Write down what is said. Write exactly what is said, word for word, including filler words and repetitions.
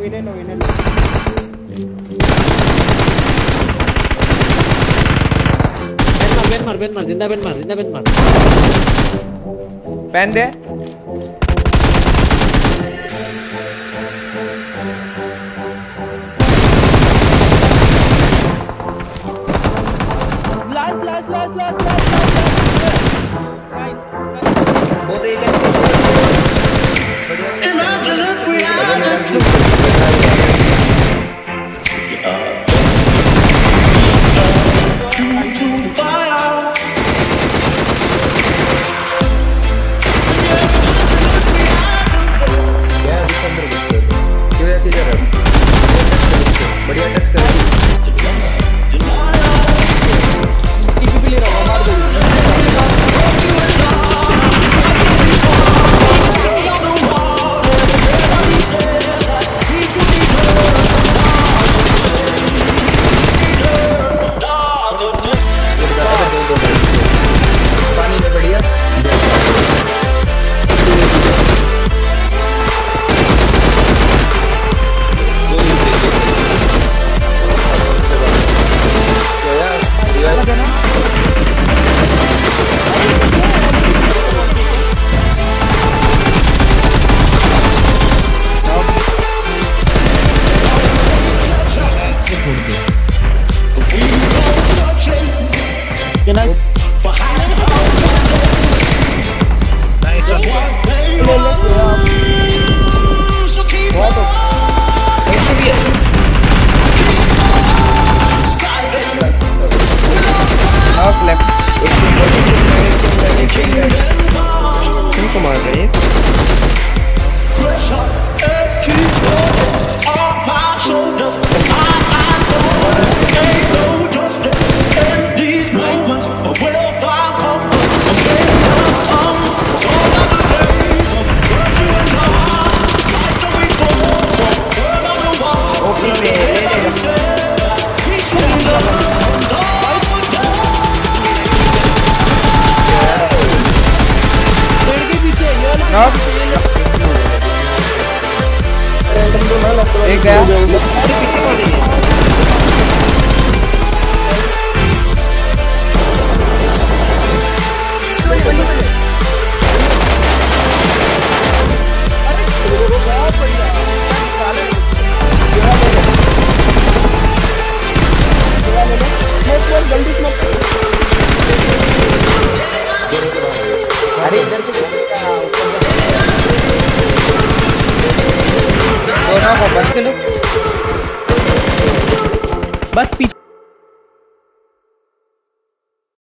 इन्हें लो इन्हें लो। बेन मार बेन मार जिंदा बेन मार जिंदा बेन मार पहन दे। Last last last last last बहुत एक Imagine if we had the truth. To the fire. Kyoya किधर है? बढ़िया टच कर। टीपी पे ले रहा हूँ मार दो। पानी में बढ़िया एक गया अरे इधर से बस के लो बस पीछे